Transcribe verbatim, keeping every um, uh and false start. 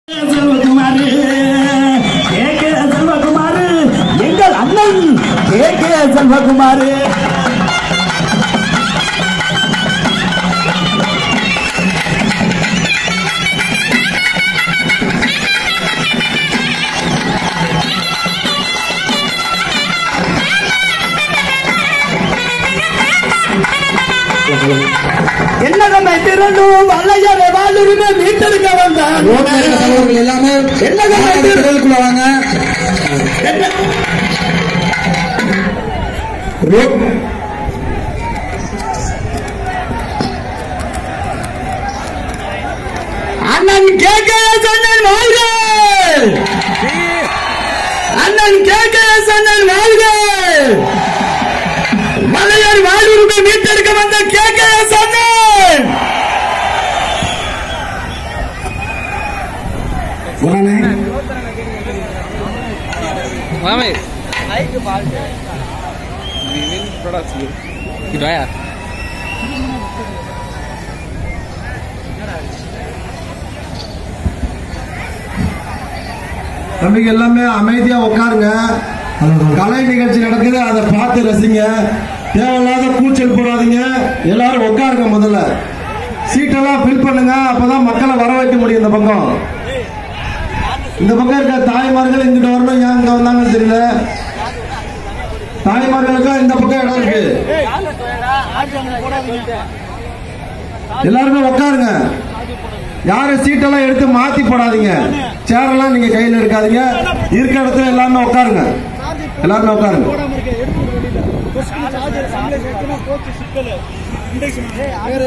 Selvakumar K K Selvakumar எங்கள் அண்ணன் K K Selvakumar என்னகமை திரண்டும் வல்லையரை வாழுரிமை மீட்டெடுக்க வந்தார் எல்லாமே என்னகமை திரளுக்குள்ள வாங்க. அண்ணன் கே கே எஸ் அண்ணன் வாழ்க, அண்ணன் கே கே எஸ் அண்ணன் வாழ்க. வல்லையர் வாழுரிமை மீட்டெடுக்க வந்த கே கே எஸ் அண்ணன் தம்பிங்க எல்லாமே அமைதியா உட்காருங்க. கலை நிகழ்ச்சி நடக்குது, அதை பார்த்து ரசிங்க. தேவையில்லாத கூச்சல் போடாதீங்க. எல்லாரும் உட்காருங்க. முதல்ல சீட்டெல்லாம் ஃபில் பண்ணுங்க, அப்பதான் மக்களை வர வைக்க முடியும். இந்த பக்கம் இந்த பக்கம் இருக்க தாய்மார்கள் இங்கிட்ட வரணும். ஏன் இங்க வந்தாங்கன்னு தெரியல. தாய்மார்களுக்கு இந்த பக்கம் இடம் இருக்கு. எல்லாருமே உட்காருங்க. யாரும் சீட்டெல்லாம் எடுத்து மாத்தி போடாதீங்க. சேரெல்லாம் நீங்க கையில் எடுக்காதீங்க. இருக்க இடத்துல எல்லாமே உட்காருங்க. எல்லாருமே உட்காருங்க.